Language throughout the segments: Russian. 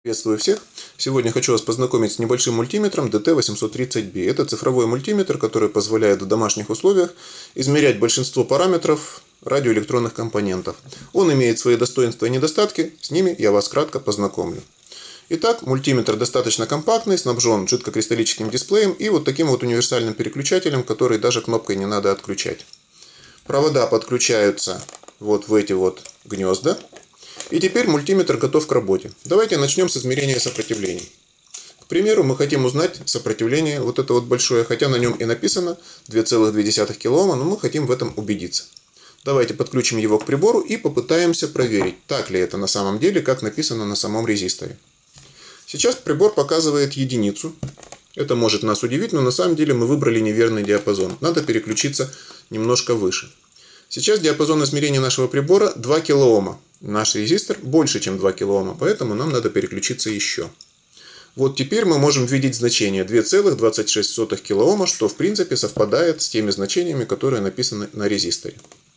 Приветствую всех! Сегодня хочу вас познакомить с небольшим мультиметром DT830B. Это цифровой мультиметр, который позволяет в домашних условиях измерять большинство параметров радиоэлектронных компонентов. Он имеет свои достоинства и недостатки, с ними я вас кратко познакомлю. Итак, мультиметр достаточно компактный, снабжен жидкокристаллическим дисплеем и вот таким вот универсальным переключателем, который даже кнопкой не надо отключать. Провода подключаются вот в эти вот гнезда. И теперь мультиметр готов к работе. Давайте начнем с измерения сопротивлений. К примеру, мы хотим узнать сопротивление, вот это вот большое, хотя на нем и написано 2,2 кОм, но мы хотим в этом убедиться. Давайте подключим его к прибору и попытаемся проверить, так ли это на самом деле, как написано на самом резисторе. Сейчас прибор показывает единицу. Это может нас удивить, но на самом деле мы выбрали неверный диапазон. Надо переключиться немножко выше. Сейчас диапазон измерения нашего прибора 2 кОм. Наш резистор больше, чем 2 кОм, поэтому нам надо переключиться еще. Вот теперь мы можем видеть значение 2,26 кОм, что в принципе совпадает с теми значениями, которые написаны на резисторе.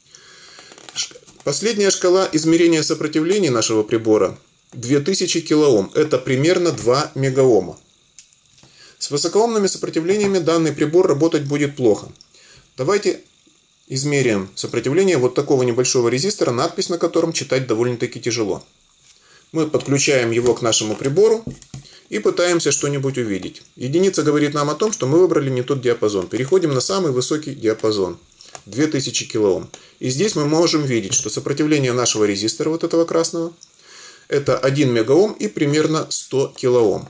Последняя шкала измерения сопротивлений нашего прибора 2000 кОм. Это примерно 2 мегаома. С высокоомными сопротивлениями данный прибор работать будет плохо. Давайте измеряем сопротивление вот такого небольшого резистора, надпись на котором читать довольно-таки тяжело. Мы подключаем его к нашему прибору и пытаемся что-нибудь увидеть. Единица говорит нам о том, что мы выбрали не тот диапазон. Переходим на самый высокий диапазон, 2000 кОм. И здесь мы можем видеть, что сопротивление нашего резистора, вот этого красного, это 1 мегаом и примерно 100 кОм.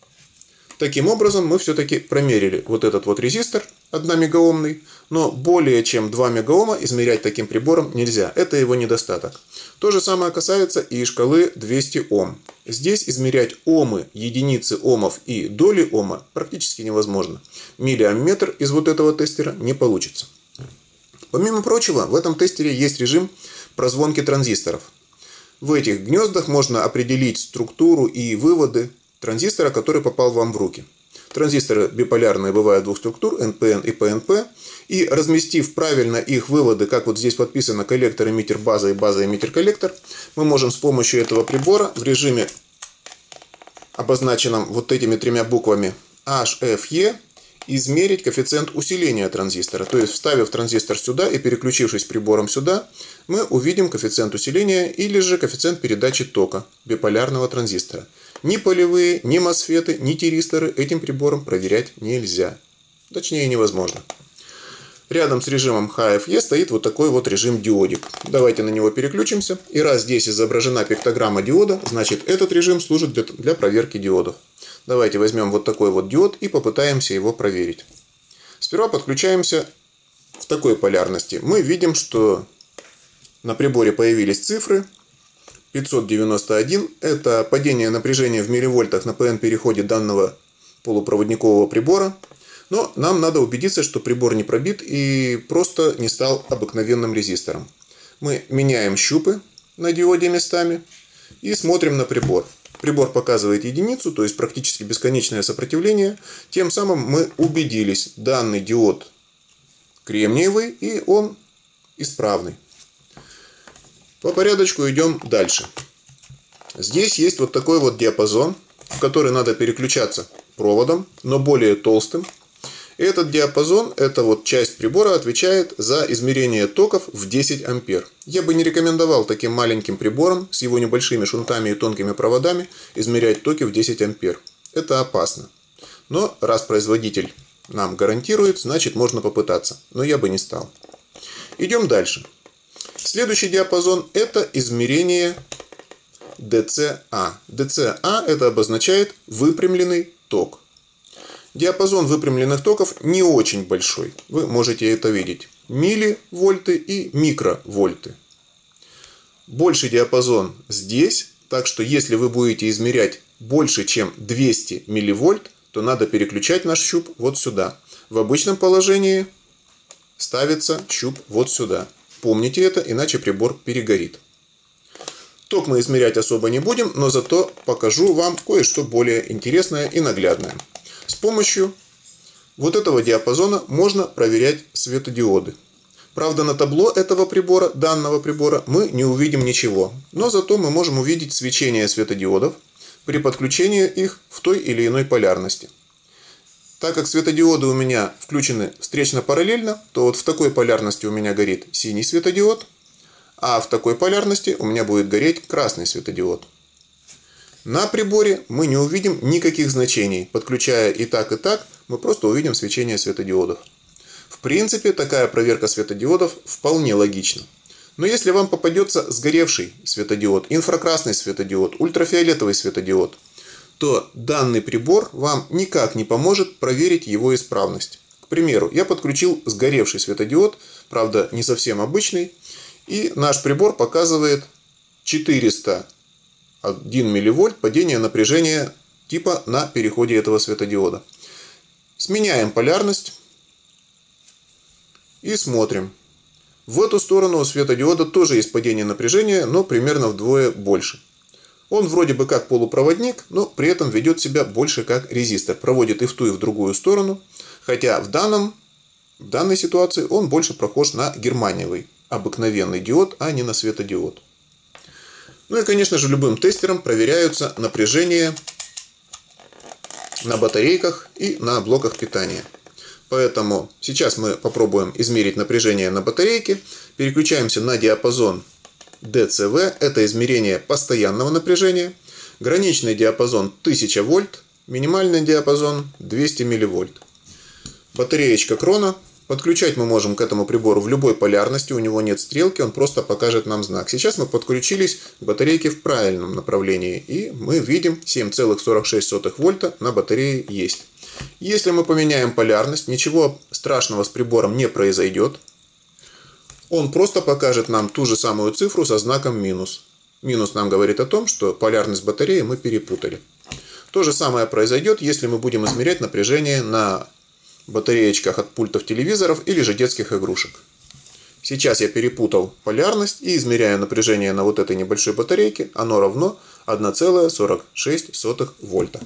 Таким образом, мы все-таки промерили вот этот вот резистор 1 мегаомный, но более чем 2 мегаома измерять таким прибором нельзя. Это его недостаток. То же самое касается и шкалы 200 Ом. Здесь измерять омы, единицы омов и доли ома практически невозможно. Миллиамметр из вот этого тестера не получится. Помимо прочего, в этом тестере есть режим прозвонки транзисторов. В этих гнездах можно определить структуру и выводы транзистора, который попал вам в руки. Транзисторы биполярные бывают двух структур, NPN и PNP. И разместив правильно их выводы, как вот здесь подписано коллектор, эмиттер, база и база, эмиттер, коллектор, мы можем с помощью этого прибора в режиме, обозначенном вот этими тремя буквами HFE, измерить коэффициент усиления транзистора. То есть, вставив транзистор сюда и переключившись прибором сюда, мы увидим коэффициент усиления или же коэффициент передачи тока биполярного транзистора. Ни полевые, ни мосфеты, ни тиристоры этим прибором проверять нельзя. Точнее, невозможно. Рядом с режимом HFE стоит вот такой вот режим диодик. Давайте на него переключимся. И раз здесь изображена пиктограмма диода, значит этот режим служит для проверки диодов. Давайте возьмем вот такой вот диод и попытаемся его проверить. Сперва подключаемся в такой полярности. Мы видим, что на приборе появились цифры. 591 – это падение напряжения в милливольтах на PN-переходе данного полупроводникового прибора. Но нам надо убедиться, что прибор не пробит и просто не стал обыкновенным резистором. Мы меняем щупы на диоде местами и смотрим на прибор. Прибор показывает единицу, то есть практически бесконечное сопротивление. Тем самым мы убедились, данный диод кремниевый и он исправный. По порядочку идем дальше. Здесь есть вот такой вот диапазон, в который надо переключаться проводом, но более толстым. И этот диапазон, эта вот часть прибора отвечает за измерение токов в 10 ампер. Я бы не рекомендовал таким маленьким прибором с его небольшими шунтами и тонкими проводами измерять токи в 10 ампер. Это опасно. Но раз производитель нам гарантирует, значит можно попытаться. Но я бы не стал. Идем дальше. Следующий диапазон – это измерение DCA. DCA это обозначает выпрямленный ток. Диапазон выпрямленных токов не очень большой. Вы можете это видеть. Милливольты и микровольты. Больший диапазон здесь. Так что если вы будете измерять больше, чем 200 милливольт, то надо переключать наш щуп вот сюда. В обычном положении ставится щуп вот сюда. Помните это, иначе прибор перегорит. Ток мы измерять особо не будем, но зато покажу вам кое-что более интересное и наглядное. С помощью вот этого диапазона можно проверять светодиоды. Правда, на табло этого прибора, данного прибора, мы не увидим ничего. Но зато мы можем увидеть свечение светодиодов. при подключении их в той или иной полярности. Так как светодиоды у меня включены встречно-параллельно, то вот в такой полярности у меня горит синий светодиод, а в такой полярности у меня будет гореть красный светодиод. На приборе мы не увидим никаких значений. Подключая и так, мы просто увидим свечение светодиодов. В принципе, такая проверка светодиодов вполне логична. Но если вам попадется сгоревший светодиод, инфракрасный светодиод, ультрафиолетовый светодиод, то данный прибор вам никак не поможет проверить его исправность. К примеру, я подключил сгоревший светодиод, правда не совсем обычный, и наш прибор показывает 401 милливольт падение напряжения типа на переходе этого светодиода. Сменяем полярность и смотрим. В эту сторону у светодиода тоже есть падение напряжения, но примерно вдвое больше. Он вроде бы как полупроводник, но при этом ведет себя больше как резистор. Проводит и в ту, и в другую сторону. Хотя в данной ситуации он больше похож на германиевый обыкновенный диод, а не на светодиод. Ну и, конечно же, любым тестером проверяются напряжения на батарейках и на блоках питания. Поэтому сейчас мы попробуем измерить напряжение на батарейке. Переключаемся на диапазон DCV. Это измерение постоянного напряжения. Граничный диапазон 1000 вольт. Минимальный диапазон 200 милливольт. Батареечка крона. Подключать мы можем к этому прибору в любой полярности. У него нет стрелки, он просто покажет нам знак. Сейчас мы подключились к батарейке в правильном направлении. И мы видим 7,46 вольта на батарее есть. Если мы поменяем полярность, ничего страшного с прибором не произойдет. Он просто покажет нам ту же самую цифру со знаком минус. Минус нам говорит о том, что полярность батареи мы перепутали. То же самое произойдет, если мы будем измерять напряжение на батареечках от пультов телевизоров или же детских игрушек. Сейчас я перепутал полярность и измеряю напряжение на вот этой небольшой батарейке. Оно равно 1,46 вольта.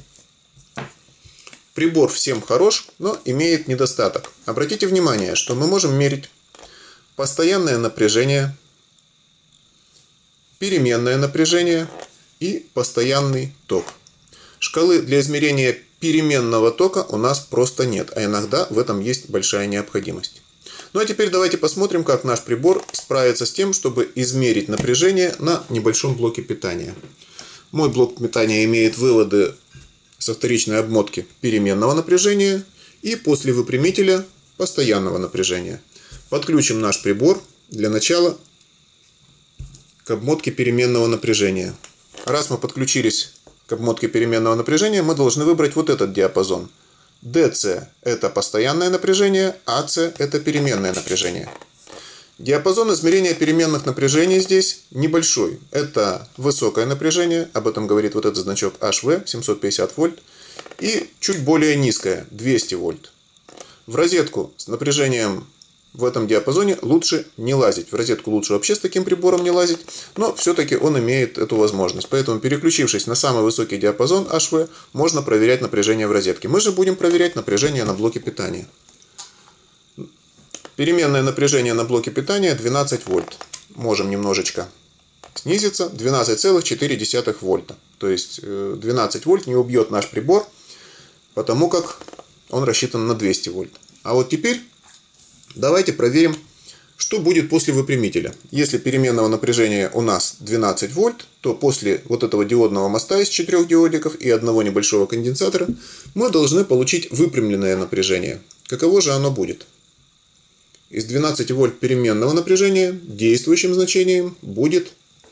Прибор всем хорош, но имеет недостаток. Обратите внимание, что мы можем мерить постоянное напряжение, переменное напряжение и постоянный ток. Шкалы для измерения переменного тока у нас просто нет, а иногда в этом есть большая необходимость. Ну а теперь давайте посмотрим, как наш прибор справится с тем, чтобы измерить напряжение на небольшом блоке питания. Мой блок питания имеет выводы со вторичной обмотки переменного напряжения и после выпрямителя постоянного напряжения. Подключим наш прибор для начала к обмотке переменного напряжения. Раз мы подключились к обмотке переменного напряжения, мы должны выбрать вот этот диапазон. DC – это постоянное напряжение, AC – это переменное напряжение. Диапазон измерения переменных напряжений здесь небольшой. Это высокое напряжение, об этом говорит вот этот значок HV, 750 вольт, и чуть более низкое, 200 вольт. В розетку с напряжением в этом диапазоне лучше не лазить. В розетку лучше вообще с таким прибором не лазить, но все-таки он имеет эту возможность. Поэтому, переключившись на самый высокий диапазон HV, можно проверять напряжение в розетке. Мы же будем проверять напряжение на блоке питания. Переменное напряжение на блоке питания 12 вольт. Можем немножечко снизиться. 12,4 вольта. То есть 12 вольт не убьет наш прибор, потому как он рассчитан на 200 вольт. А вот теперь давайте проверим, что будет после выпрямителя. Если переменного напряжения у нас 12 вольт, то после вот этого диодного моста из 4 диодиков и одного небольшого конденсатора мы должны получить выпрямленное напряжение. Каково же оно будет? Из 12 вольт переменного напряжения действующим значением будет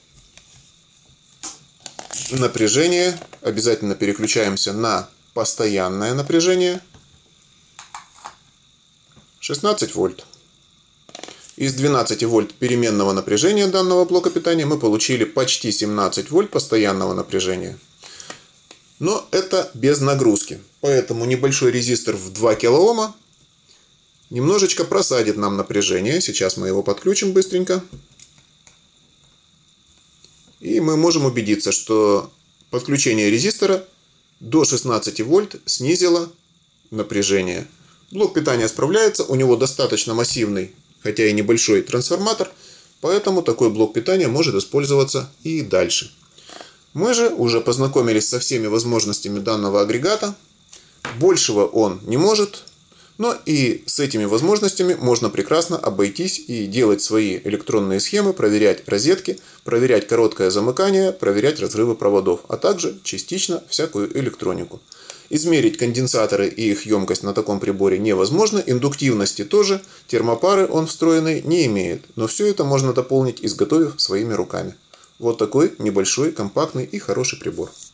напряжение. Обязательно переключаемся на постоянное напряжение. 16 вольт. Из 12 вольт переменного напряжения данного блока питания мы получили почти 17 вольт постоянного напряжения. Но это без нагрузки. Поэтому небольшой резистор в 2 килоома немножечко просадит нам напряжение. Сейчас мы его подключим быстренько. И мы можем убедиться, что подключение резистора до 16 вольт снизило напряжение. Блок питания справляется, у него достаточно массивный, хотя и небольшой трансформатор, поэтому такой блок питания может использоваться и дальше. Мы же уже познакомились со всеми возможностями данного агрегата. Большего он не может, но и с этими возможностями можно прекрасно обойтись и делать свои электронные схемы, проверять розетки, проверять короткое замыкание, проверять разрывы проводов, а также частично всякую электронику. Измерить конденсаторы и их емкость на таком приборе невозможно, индуктивности тоже, термопары он встроенный не имеет, но все это можно дополнить, изготовив своими руками. Вот такой небольшой, компактный и хороший прибор.